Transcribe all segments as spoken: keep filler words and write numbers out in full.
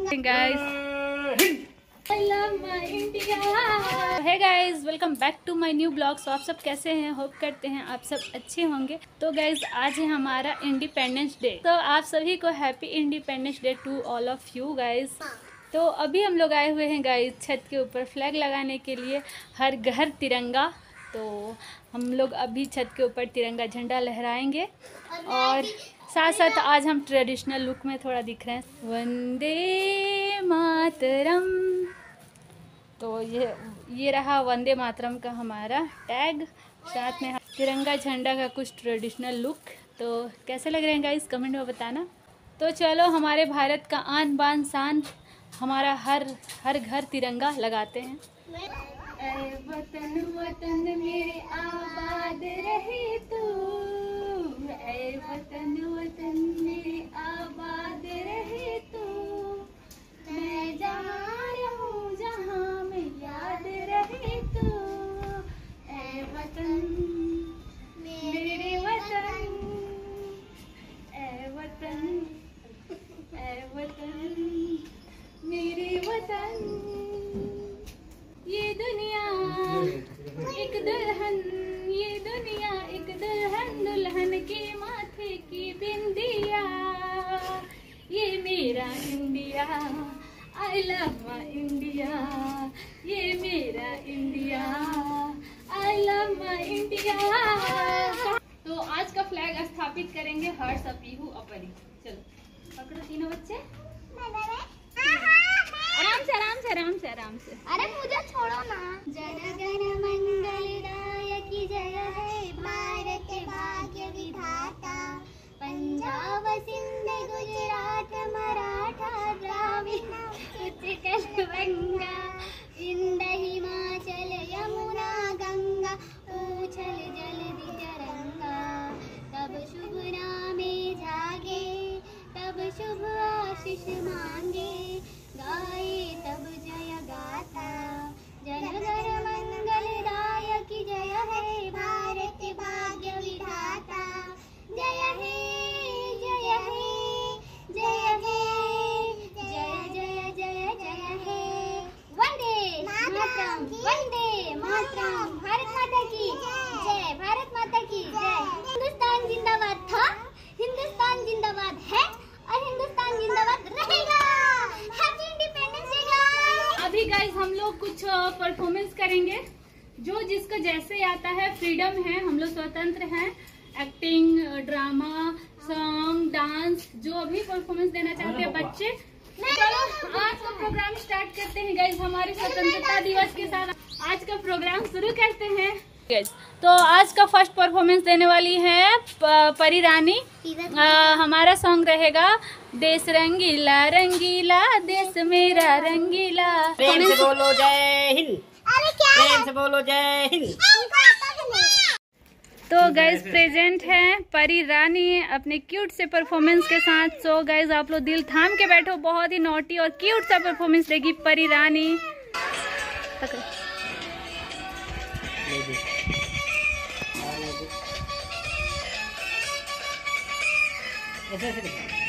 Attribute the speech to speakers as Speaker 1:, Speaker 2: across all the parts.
Speaker 1: Hey guys, welcome back to my new blog. So आप सब कैसे हैं? होप करते हैं आप सब अच्छे होंगे। तो गाइज आज है हमारा इंडिपेंडेंस डे, तो आप सभी को happy independence day to all of you guys. तो अभी हम लोग आए हुए हैं गाइज छत के ऊपर फ्लैग लगाने के लिए, हर घर तिरंगा। तो हम लोग अभी छत के ऊपर तिरंगा झंडा लहराएंगे और साथ साथ आज हम ट्रेडिशनल लुक में थोड़ा दिख रहे हैं। वंदे मातरम। तो ये ये रहा वंदे मातरम का हमारा टैग, साथ में तिरंगा झंडा का कुछ ट्रेडिशनल लुक। तो कैसे लग रहे हैं गाइस, कमेंट में बताना। तो चलो हमारे भारत का आन बान शान, हमारा हर हर घर तिरंगा लगाते हैं। ऐ वतन वतन मेरे आबाद रहे तू, ऐ वतन वतन मेरे आबाद रहे तू, मैं जहाँ रहूँ जहाँ में याद रहे तू, ऐ वतन मेरे वतन, ऐ वतन ऐ वतन मेरे वतन। ये दुनिया एक दुल्हन, ये दुनिया एक दुल्हन, दुल्हन के माथे की बिंदिया, ये मेरा India, I love my India, ये मेरा India, I love my India. तो आज का फ्लैग स्थापित करेंगे हर्ष, पीहू और परी। चलो पकड़ो तीनों बच्चे, आराम से आराम से आराम से आराम से।
Speaker 2: अरे मुझे छोड़ो ना। जन गण मंगलदायक जय है भारत भाग्य विधाता, पंजाब सिंध गुजरात मराठा द्राविड़ उत्कल बंगा, विंध्य हिमाचल यमुना गंगा, ऊछल जलधि तरंगा, तब शुभ नामे जागे, तब शुभ आशीष मांगे, गाए तब जय गाता, जन गण मंगलदायक जय है भारत भाग्य विधाता, जय हे जय हे जय हे जय जय जय जय हे। वंदे मातरम, वंदे मातरम, भारत माता की जय, भारत माता की जय। हिंदुस्तान जिंदाबाद था, हिंदुस्तान जिंदाबाद है और हिंदुस्तान जिंदाबाद रहेगा।
Speaker 1: अभी गाइस हम लोग कुछ परफॉर्मेंस करेंगे, जो जिसको जैसे आता है। फ्रीडम है, हम लोग स्वतंत्र हैं। एक्टिंग, ड्रामा, सॉन्ग, डांस, जो भी परफॉर्मेंस देना चाहते हैं बच्चे। चलो आज का प्रोग्राम स्टार्ट करते हैं गाइस, हमारे स्वतंत्रता दिवस के साथ आज का प्रोग्राम शुरू करते हैं। तो आज का फर्स्ट परफॉर्मेंस देने वाली है परी रानी। आ, हमारा सॉन्ग रहेगा देश रंगीला रंगीला, देश मेरा रंगीला।
Speaker 3: प्रेम से बोलो जय हिंद, प्रेम से बोलो जय हिंद।
Speaker 1: तो गाइज प्रेजेंट हैं परी रानी अपने क्यूट से परफॉर्मेंस के साथ। सो गाइज आप लोग दिल थाम के बैठो, बहुत ही नोटी और क्यूट सा परफॉर्मेंस देगी परी रानी।
Speaker 3: ऐसे ऐसे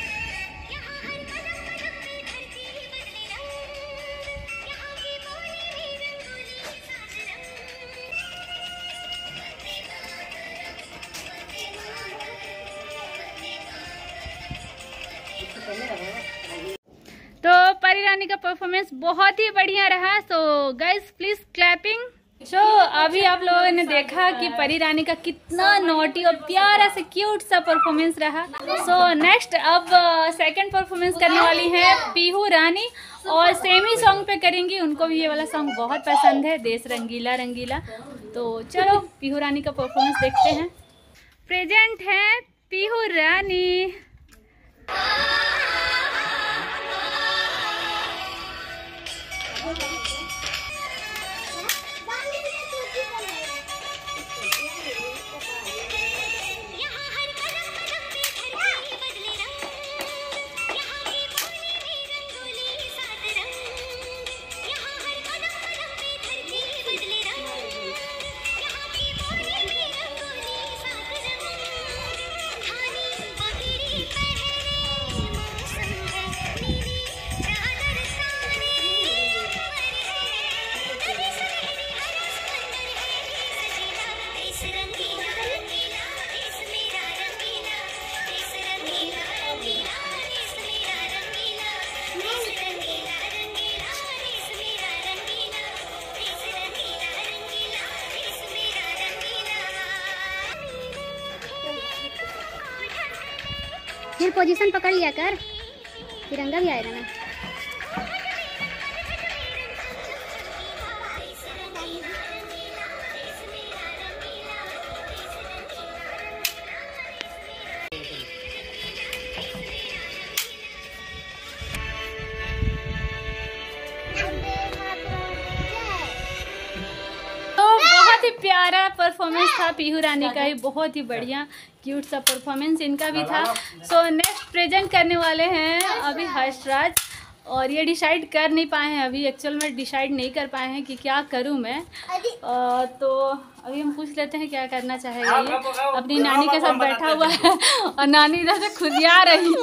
Speaker 1: तो परी रानी का परफॉर्मेंस बहुत ही बढ़िया रहा। So guys please clapping. So अभी आप लोगों ने देखा कि परी रानी का कितना नोटी और प्यारा से क्यूट सा परफॉर्मेंस रहा। सो नेक्स्ट अब सेकंड परफॉर्मेंस करने वाली है पीहू रानी, और सेम ही सॉन्ग पे करेंगी। उनको भी ये वाला सॉन्ग बहुत पसंद है, देश रंगीला रंगीला। तो चलो पीहू रानी का परफॉर्मेंस देखते हैं। प्रेजेंट है पीहू रानी।
Speaker 2: फिर पोजीशन पकड़ लिया कर, तिरंगा भी आएगा ना।
Speaker 1: बहुत ही प्यारा परफॉर्मेंस था पीहू रानी का ही, बहुत ही बढ़िया क्यूट सा परफॉर्मेंस इनका भी था। सो नेक्स्ट प्रेजेंट करने वाले हैं अभी हर्षराज, और ये डिसाइड कर नहीं पाए हैं अभी, एक्चुअल में डिसाइड नहीं कर पाए हैं कि क्या करूं मैं। आ, तो अभी हम पूछ लेते हैं क्या करना चाहेगा ये। अपनी नानी के साथ बैठा हुआ है और नानी इधर से खुदिया रही।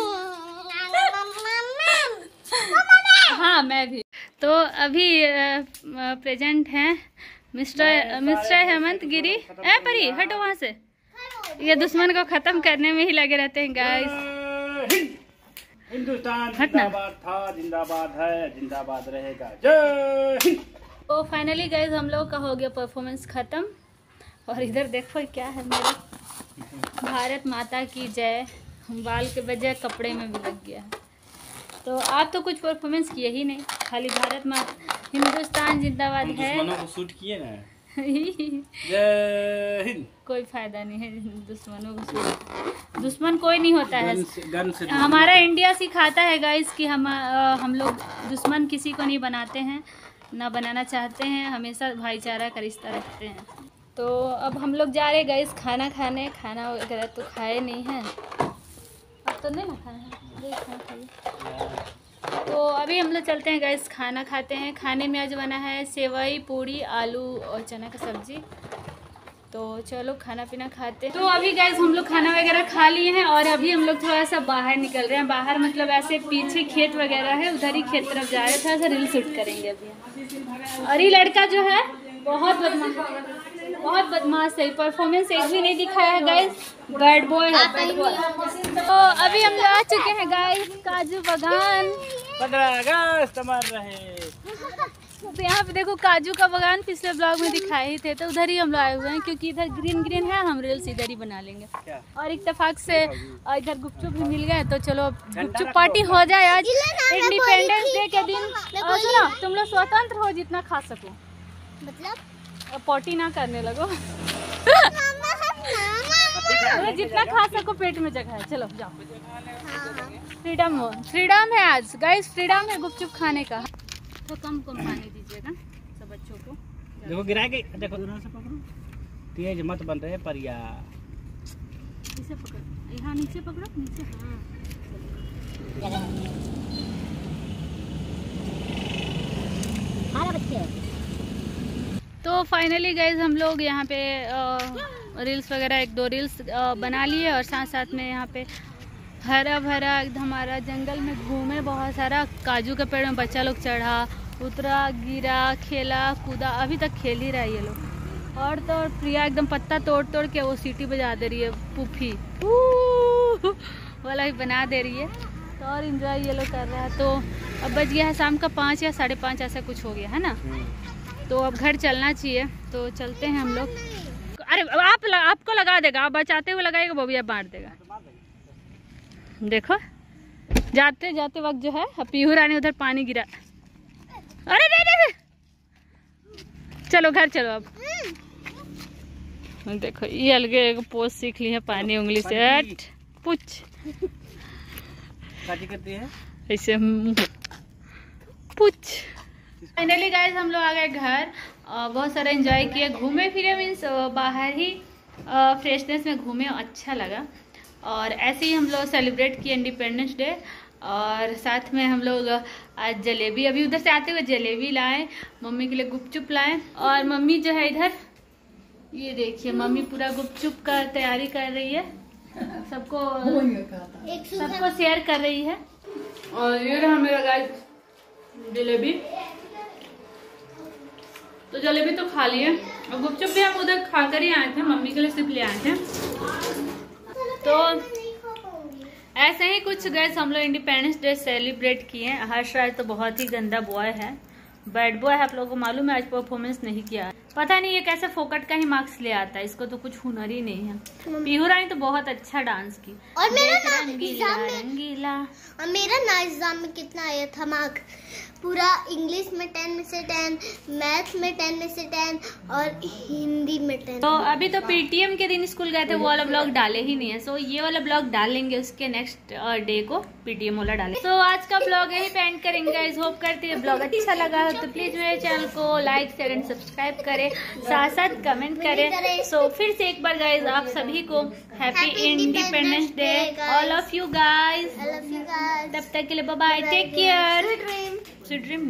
Speaker 1: हाँ मैं भी। तो अभी प्रेजेंट हैं मिस्टर मिस्टर हेमंत गिरी। ए परी हटो वहाँ से, ये दुश्मन को खत्म करने में ही लगे रहते हैं गाइस।
Speaker 3: हिंदुस्तान जिंदाबाद था, जिंदाबाद है, जिंदाबाद रहेगा। जय हिंद।
Speaker 1: तो फाइनली गाइस हम लोग का हो गया परफॉर्मेंस खत्म, और इधर देखो क्या है मेरा भारत माता की जय बाल के बजाय कपड़े में भी लग गया है। तो आप तो कुछ परफॉर्मेंस किए ही नहीं, खाली भारत माता हिंदुस्तान जिंदाबाद है।
Speaker 3: दुश्मनों को शूट किए ना। जय हिंद।
Speaker 1: कोई फायदा नहीं है दुश्मनों को शूट, दुश्मन कोई नहीं होता है।
Speaker 3: गन से, गन से
Speaker 1: हमारा इंडिया सिखाता है गाइस कि हम आ, हम लोग दुश्मन किसी को नहीं बनाते हैं, ना बनाना चाहते हैं, हमेशा भाईचारा का रिश्ता रखते हैं। तो अब हम लोग जा रहे गाइस खाना खाने, खाना वगैरह तो खाए नहीं हैं, अब तो नहीं ना खाना है, खाना खाइए। तो अभी हम लोग चलते हैं गाइस खाना खाते हैं। खाने में आज बना है सेवई, पूड़ी, आलू और चना का सब्जी। तो चलो खाना पीना खाते हैं। तो अभी गाइस हम लोग खाना वगैरह खा लिए हैं, और अभी हम लोग थोड़ा सा बाहर निकल रहे हैं। बाहर मतलब ऐसे पीछे खेत वगैरह है, उधर ही खेत तरफ जा रहे हैं, थोड़ा सा रील शूट करेंगे अभी। और ये लड़का जो है बहुत बदमाश बहुत बदमाश है, परफॉर्मेंस एक भी नहीं दिखाया है गाइस, बैड बॉय है, बैड बॉय। तो अभी हम लोग आ चुके हैं गाइस काजू बागान।
Speaker 3: पंद्रह अगस्त मर रहे।
Speaker 1: तो यहाँ पे देखो काजू का बागान पिछले ब्लॉग में दिखाए ही थे, तो उधर ही हम लोग आए हुए हैं क्योंकि इधर ग्रीन ग्रीन है, हम रील्स इधर ही बना लेंगे। और इत्तेफाक से इधर गुपचुप भी मिल गए, तो चलो गुपचुप पार्टी हो जाए आज इंडिपेंडेंस डे के दिन। और सुनो तुम लोग स्वतंत्र हो, जितना खा सको, मतलब पॉटी ना करने लगो। जितना खा सको पेट में जगह है, चलो जाओ। फ्रीडम हो, फ्रीडम है आज गाइस, फ्रीडम है गुपचुप खाने का। तो कम कम पानी दीजिएगा सब बच्चों को।
Speaker 3: देखो गिरा के देखो, तेज मत बन रहे परिया।
Speaker 1: इसे पकड़, यहाँ नीचे पकड़ो, नीचे। हाँ बच्चे। तो फाइनली गाइज हम लोग यहाँ पे रील्स वगैरह एक दो रील्स बना लिए, और साथ साथ में यहाँ पे हरा भरा एकदम हमारा जंगल में घूमे, बहुत सारा काजू के पेड़ में बच्चा लोग चढ़ा उतरा गिरा खेला कूदा, अभी तक खेल ही रहा है ये लोग। और तो और प्रिया एकदम पत्ता तोड़ तोड़ के वो सीटी बजा दे रही है, पुफी वाला भी बना दे रही है, तो और इंजॉय ये लोग कर रहा है। तो अब बज गया है शाम का पाँच या साढ़े पाँच ऐसा कुछ हो गया है ना, तो अब घर चलना चाहिए। तो चलते हैं हम लोग। अरे आप ल, आपको लगा देगा, आप बचाते हुए लगाएगा, बबिया मार देगा। देखो जाते जाते वक्त जो है पीहू रानी उधर पानी गिरा। अरे दे दे दे। चलो घर चलो अब। देखो ये अलगे एक पोज सीख ली है पानी उंगली से हट पुछ
Speaker 3: करती है
Speaker 1: ऐसे पुछ। फाइनली गाइस हम लोग आ गए घर, बहुत सारा एंजॉय किए, घूमे फिरे, मीन्स बाहर ही फ्रेशनेस में घूमे, अच्छा लगा। और ऐसे ही हम लोग सेलिब्रेट किए इंडिपेंडेंस डे, और साथ में हम लोग आज जलेबी, अभी उधर से आते हुए जलेबी लाए, मम्मी के लिए गुपचुप लाए, और मम्मी जो है इधर ये देखिए मम्मी पूरा गुपचुप का तैयारी कर रही है, सबको सबको शेयर कर रही है। और ये रहा मेरा गाइस जलेबी, तो जलेबी तो खा लिए, और गुपचुप भी हम उधर खा कर ही आए थे, मम्मी के लिए सिर्फ ले आए थे। तो ऐसे ही कुछ गैस हम लोग इंडिपेंडेंस डे सेलिब्रेट किए। हर्षराज तो बहुत ही गंदा बॉय है, बैड बॉय है, आप लोगों को मालूम है, आज परफॉर्मेंस नहीं किया। पता नहीं ये कैसे फोकट का ही मार्क्स ले आता है, इसको तो कुछ हुनर ही नहीं है। पीहू रानी तो बहुत अच्छा डांस की।
Speaker 2: और मेरा ना
Speaker 1: रंगीला
Speaker 2: एग्जाम में
Speaker 1: रंगीला
Speaker 2: और मेरा ना एग्जाम में कितना आया था मार्क, पूरा इंग्लिश में टेन में से टेन, मैथ में टेन में से टेन और हिंदी में टेन।
Speaker 1: तो अभी तो पीटीएम के दिन स्कूल गए थे, वो वाला ब्लॉग डाले ही नहीं है। सो ये वाला ब्लॉग डालेंगे, उसके नेक्स्ट डे को पीटीएम वाला डालेंगे। तो आज का ब्लॉग यही पे एंड करेंगे गाइस। होप करते हैं ब्लॉग अच्छा लगा हो तो प्लीज मेरे चैनल को लाइक शेयर एंड सब्सक्राइब करें, साथ साथ कमेंट करें। सो फिर से एक बार गाइस आप सभी को happy independence day all of you guys. तब तक के लिए bye bye, take care, sweet dream.